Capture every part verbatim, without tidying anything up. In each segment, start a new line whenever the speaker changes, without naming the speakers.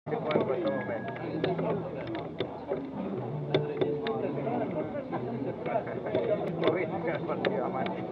in questo momento. Ho visto che partiva avanti.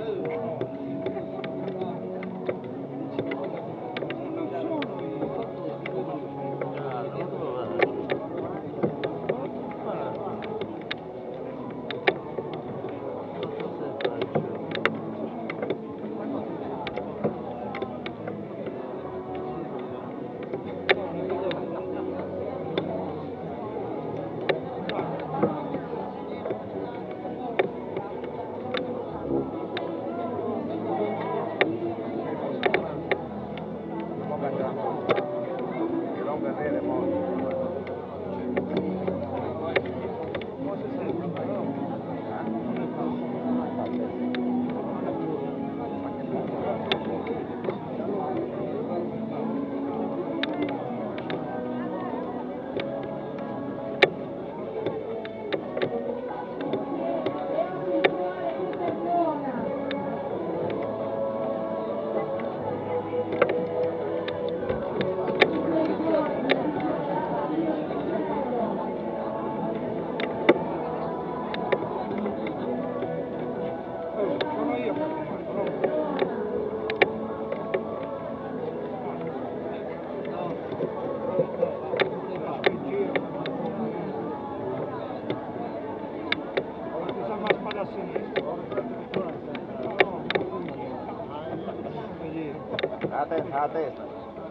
A testa, a testa.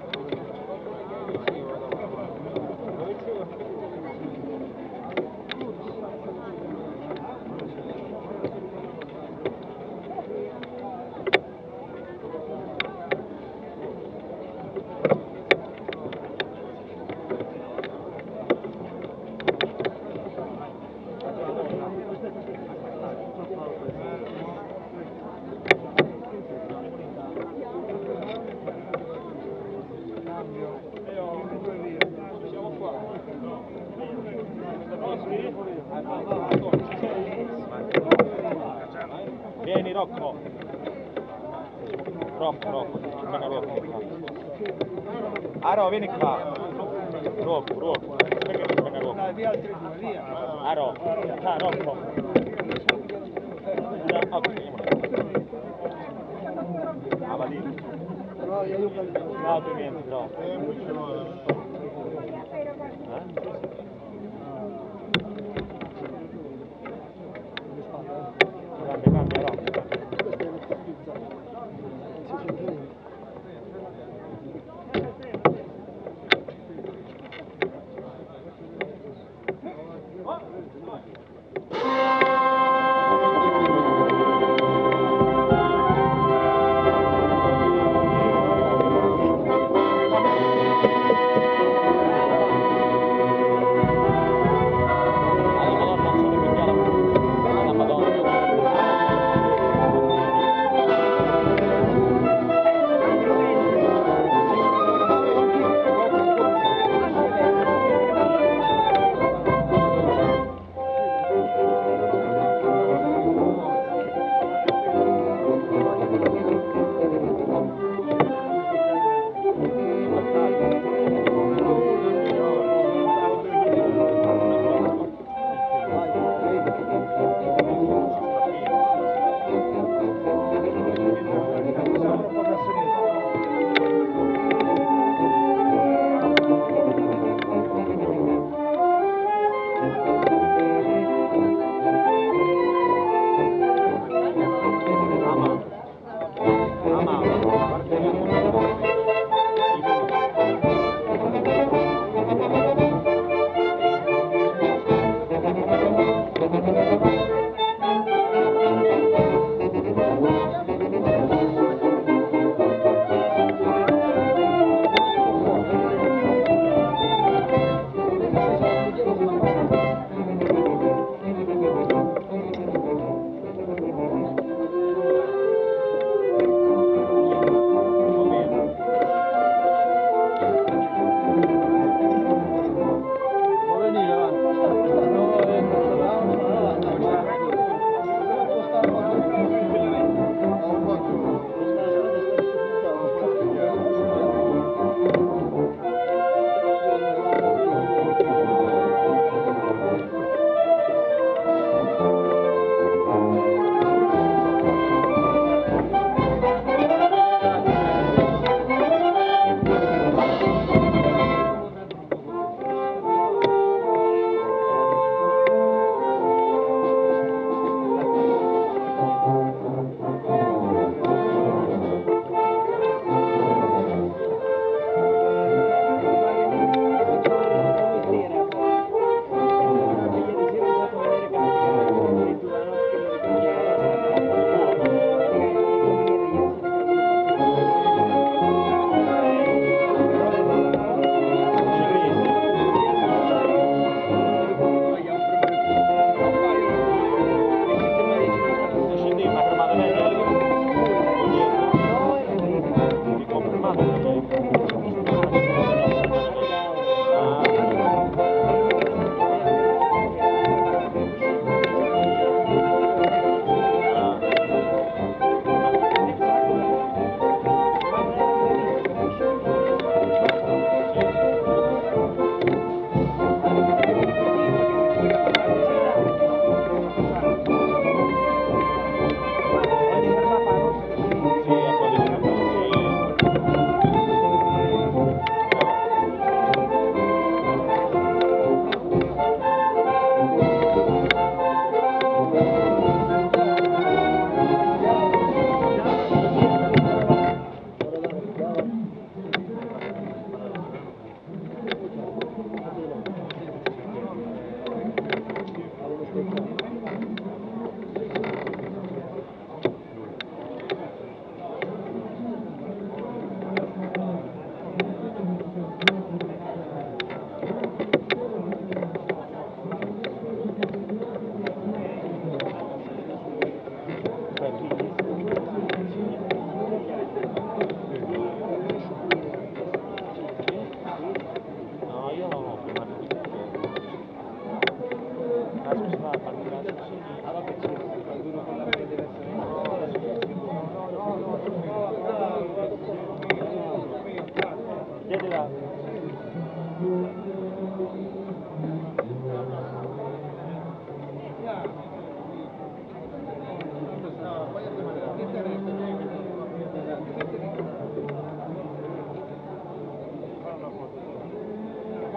Vieni Rocco. Rocco, Rocco, vieni Rocco. Aro, vieni qua. Rocco, Rocco. Perché vieni Rocco?
Dai, via altri due, via.
Aro, ah, Rocco. Ah, va lì.
No, io io
No, tu niente, no. Cambia, cambia, Rocco.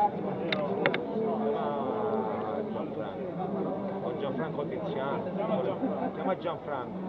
Gianfranco. O Gianfranco Tiziano. Chiama Gianfranco.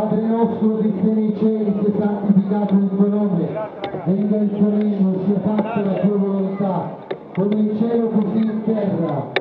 Padre nostro che sei nei cieli, sia santificato il tuo nome, venga il tuo regno, sia fatta la tua volontà, come in cielo così in terra.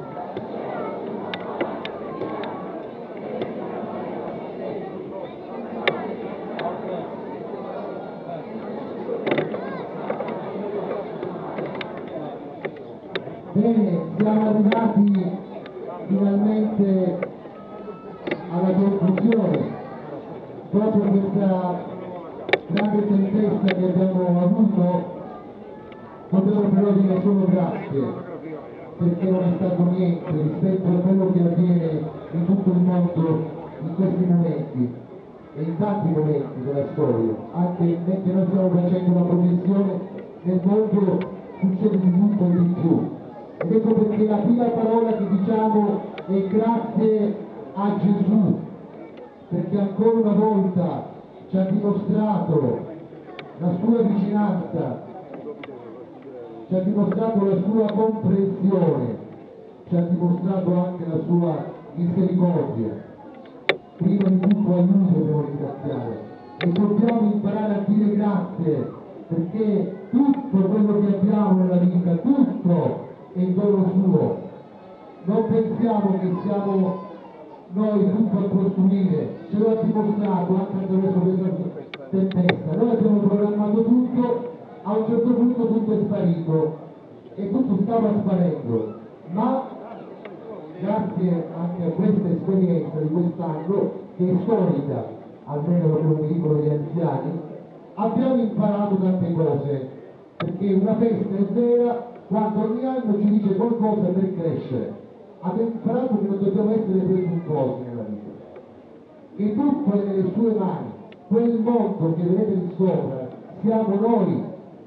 Bene, siamo arrivati finalmente alla conclusione. Dopo questa grande tempesta che abbiamo avuto, dobbiamo però dire solo grazie, perché non è stato niente rispetto a quello che avviene in tutto il mondo in questi momenti e in tanti momenti della storia. Anche mentre noi stiamo facendo una professione, nel mondo succede di tutto e di più. Ed ecco perché la prima parola che diciamo è grazie a Gesù, perché ancora una volta ci ha dimostrato la sua vicinanza, ci ha dimostrato la sua comprensione, ci ha dimostrato anche la sua misericordia. Prima di tutto a lui dobbiamo ringraziare e dobbiamo imparare a dire grazie, perché tutto quello che abbiamo nella vita, tutto è il dono suo. Non pensiamo che siamo noi tutto a costruire, ce lo ha dimostrato anche attraverso questa tempesta. Noi abbiamo programmato tutto, a un certo punto tutto è sparito e tutto stava sparendo, ma grazie anche a questa esperienza di quest'anno, che è storica, almeno quello che dicono gli anziani, abbiamo imparato tante cose, perché una festa è vera quando ogni anno ci dice qualcosa per crescere. Abbiamo imparato che non dobbiamo essere presuntuosi nella vita, che tutto è nelle sue mani, quel mondo che vedete lì sopra siamo noi,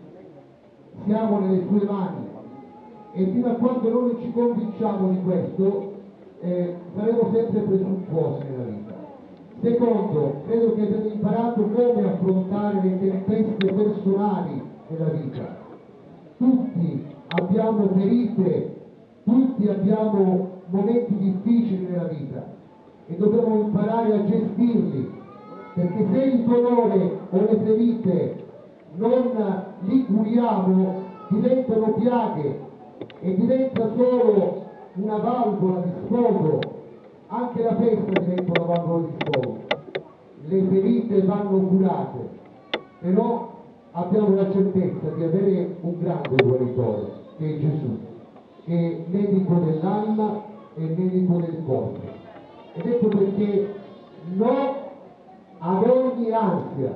siamo nelle sue mani, e fino a quando non ci convinciamo di questo eh, saremo sempre presuntuosi nella vita. Secondo, credo che abbiamo imparato come affrontare le tempeste personali nella vita. Tutti abbiamo ferite, tutti abbiamo momenti difficili nella vita e dobbiamo imparare a gestirli, perché se il dolore o le ferite non li curiamo diventano piaghe e diventa solo una valvola di sfogo. Anche la festa diventa una valvola di sfogo. Le ferite vanno curate, però abbiamo la certezza di avere un grande guaritore, che è Gesù, che è medico dell'anima e medico del corpo. Ed ecco perché no ad ogni ansia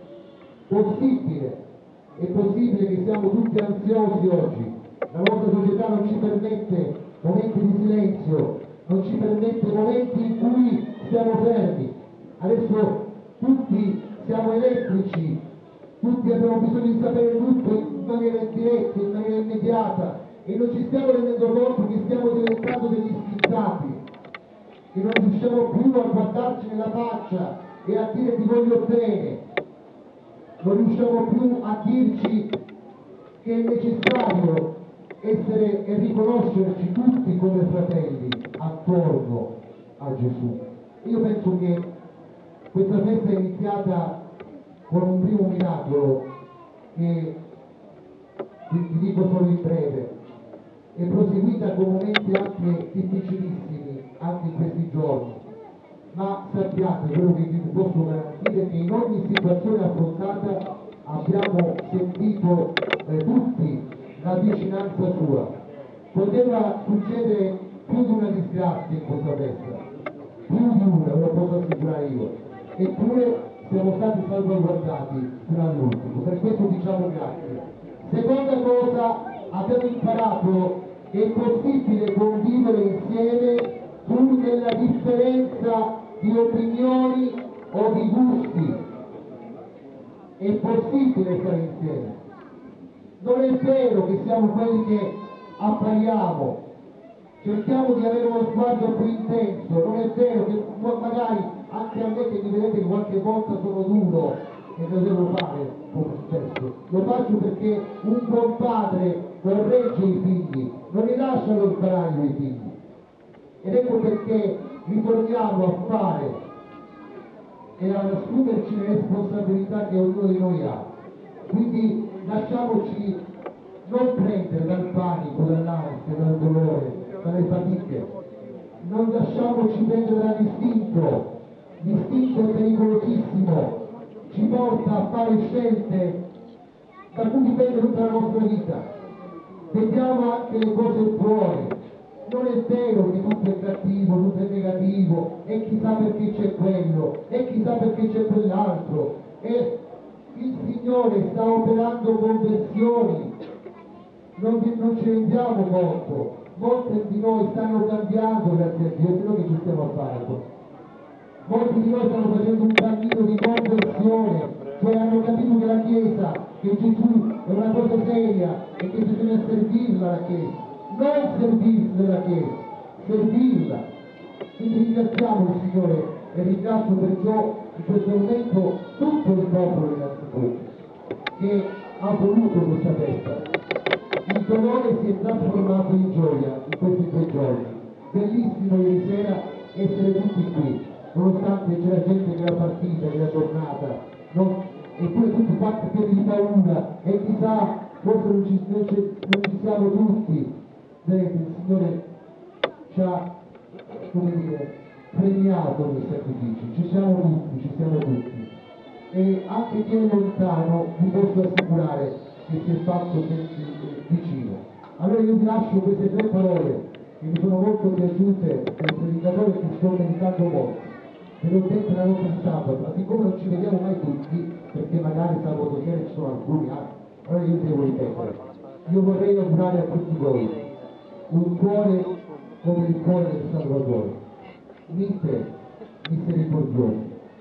possibile. È possibile che siamo tutti ansiosi oggi, la nostra società non ci permette momenti di silenzio, non ci permette momenti in cui stiamo fermi. Adesso tutti siamo elettrici, tutti abbiamo bisogno di sapere tutto in maniera diretta, in maniera immediata, e non ci stiamo rendendo conto che stiamo diventando degli schizzati, che non riusciamo più a guardarci nella faccia e a dire ti voglio bene, non riusciamo più a dirci che è necessario essere e riconoscerci tutti come fratelli attorno a Gesù. Io penso che questa festa è iniziata con un primo miracolo che vi, vi dico solo in breve, è proseguita con momenti anche difficilissimi anche in questi giorni, ma sappiate, quello che vi posso garantire, che in ogni situazione affrontata abbiamo sentito eh, tutti la vicinanza sua. Poteva succedere più di una disgrazia in questa festa, più di una, ve lo posso assicurare io, eppure siamo stati salvaguardati fino all'ultimo, per questo diciamo grazie. Seconda cosa, abbiamo imparato che è possibile convivere insieme pur nella differenza di opinioni o di gusti. È possibile stare insieme. Non è vero che siamo quelli che appariamo, cerchiamo di avere uno sguardo più intenso, non è vero che magari anche a me che mi vedete che qualche volta sono duro e lo devo fare come spesso, lo faccio perché un buon padre non regge i figli, non li lascia allontanare i figli, ed ecco perché ritorniamo a fare e ad assumerci le responsabilità che ognuno di noi ha. Quindi lasciamoci non prendere dal panico, dall'ansia, dal dolore, dalle fatiche, non lasciamoci prendere dall'istinto. L'istinto è pericolosissimo, ci porta a fare scelte da cui dipende tutta la nostra vita. Vediamo anche le cose buone. Non è vero che tutto è cattivo, tutto è negativo, e chissà perché c'è quello, e chissà perché c'è quell'altro, e il Signore sta operando conversioni, non, non ci rendiamo conto, molte di noi stanno cambiando, grazie a Dio, è quello che ci stiamo a fare. Molti di noi stanno facendo un cammino di conversione, cioè hanno capito che la Chiesa, che Gesù è una cosa seria e che bisogna servirla la Chiesa, non servirsi della Chiesa, servirla. Quindi ringraziamo il Signore e ringrazio perciò in questo momento tutto il popolo innanzitutto che ha voluto questa festa. Il dolore si è trasformato in gioia in questi tre giorni. Bellissimo ieri sera essere tutti qui, nonostante c'era gente che era partita, che era tornata, no? Eppure tutti quanti pieni di paura, e chissà, forse non ci, non ci, non ci siamo tutti. Vedete, il Signore ci ha, come dire, premiato nei sacrifici, ci siamo tutti, ci siamo tutti. E anche chi è lontano vi posso assicurare che si è fatto vicino. Allora io vi lascio queste tre parole che mi sono molto piaciute del predicatore che sto meditando molto. Ve l'ho detto la notte di sabato, ma siccome non ci vediamo mai tutti, perché magari sabato sera ci sono alcuni altri, allora io devo ripetere. Io vorrei augurare a tutti voi un cuore come il cuore del Salvatore, mite, misericordioso.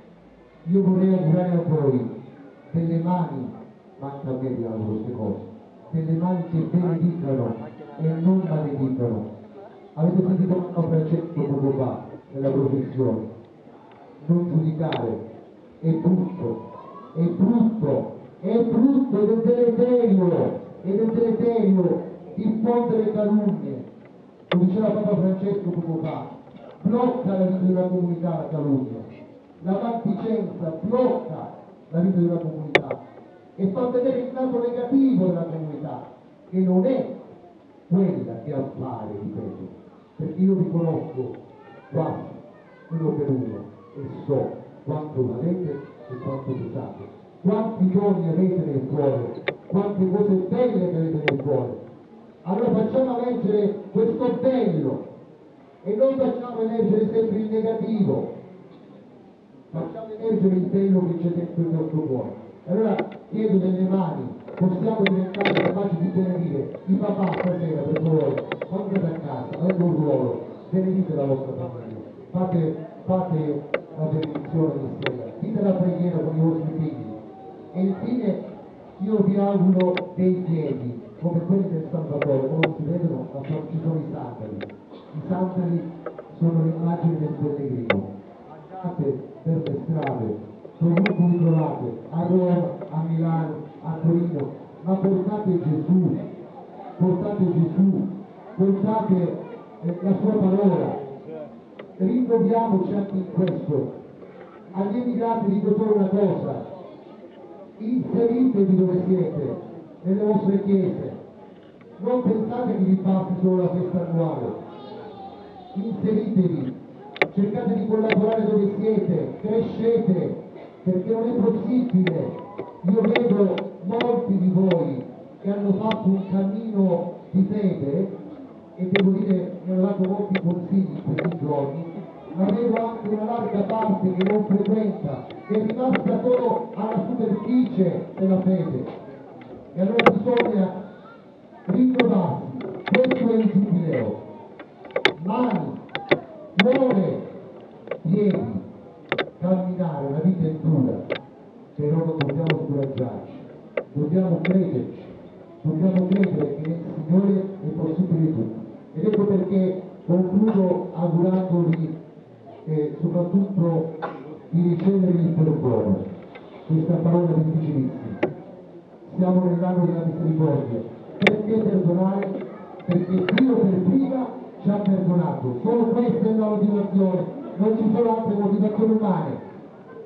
Io vorrei augurare a voi delle mani, manca a me vi auguro queste cose, delle mani che benedicano e non maledicano. Avete sentito Papa Francesco poco fa nella professione? Non giudicare, è brutto, è brutto, è brutto ed è deleterio, ed è deleterio diffondere calunnie. Lo diceva Papa Francesco poco fa, blocca la vita di una comunità la calunnia, la maldicenza blocca la vita di una comunità e fa vedere il lato negativo della comunità, che non è quella che appare, ripeto, perché io vi conosco quasi uno per uno e so quanto valete e quanto pesate, quanti giorni avete nel cuore, quante cose belle che avete nel cuore. Allora facciamo emergere questo bello e non facciamo emergere sempre il negativo, facciamo emergere il bello che c'è dentro il nostro cuore. Allora chiedo delle mani, possiamo diventare capaci di benedire i papà stasera, per favore, quando andate a casa, avete un ruolo, benedite la vostra famiglia, fate, fate la benedizione di sera, dite la preghiera con i vostri figli. E infine io vi auguro dei piedi come quelli del Salvatore, come si vedono ci sono i sandali. I sandali sono l'immagine del pellegrino. Andate per le strade, dovunque vi trovate, a Roma, a Milano, a Torino, ma portate Gesù, portate Gesù, portate eh, la sua parola. Rinnoviamoci anche in questo. Agli emigrati dico solo una cosa: inseritevi dove siete, nelle vostre chiese, non pensate che vi passi solo la festa annuale, inseritevi, cercate di collaborare dove siete, crescete, perché non è possibile. Io vedo molti di voi che hanno fatto un cammino di fede e devo dire mi hanno dato molti consigli in questi giorni, ma vedo anche una larga parte che non frequenta, che è rimasta solo alla superficie della fede. E allora bisogna rinnovarsi, questo è il giubileo. Mani, cuore, piedi, camminare, la vita è dura, però non dobbiamo scoraggiarci, dobbiamo crederci, dobbiamo credere che nel Signore è possibile tutto. Ed ecco perché concludo augurandovi eh, soprattutto di ricevere il perdono, questa parola difficilissima. Siamo nell'anno della misericordia. Perché perdonare? Perché Dio per prima ci ha perdonato. Solo questa è la motivazione, non ci sono altre motivazioni umane.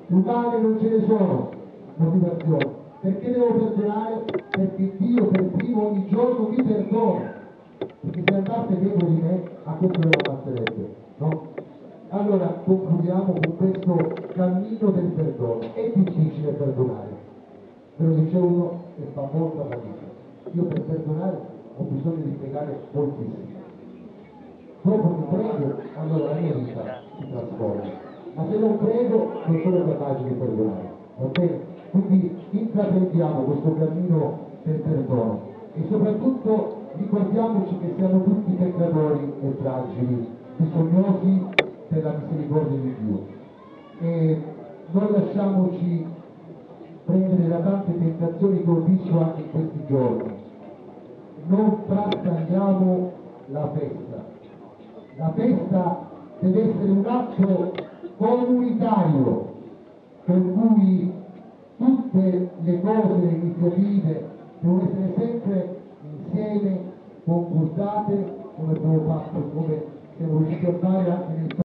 umane non ce ne sono motivazioni. Perché devo perdonare? Perché Dio per primo ogni giorno mi perdona. Perché se andasse dietro di me, a questo non lo ammazzerebbe, no? Allora concludiamo con questo cammino del perdono. È difficile perdonare, ve lo dice uno che fa molta fatica. Io per perdonare ho bisogno di pregare moltissimo. Dopo che prego, allora la mia vita si trasforma. Ma se non prego, non sono capace di perdonare. Va bene? Quindi intraprendiamo questo cammino del perdono e soprattutto ricordiamoci che siamo tutti peccatori e fragili, bisognosi della misericordia di Dio. E non lasciamoci prendere da tante tentazioni che ho visto anche in questi giorni. Non trattaniamo la festa. La festa deve essere un atto comunitario per cui tutte le cose, le iniziative devono essere sempre insieme, concordate, come abbiamo fatto, come siamo riusciti a fare anche nel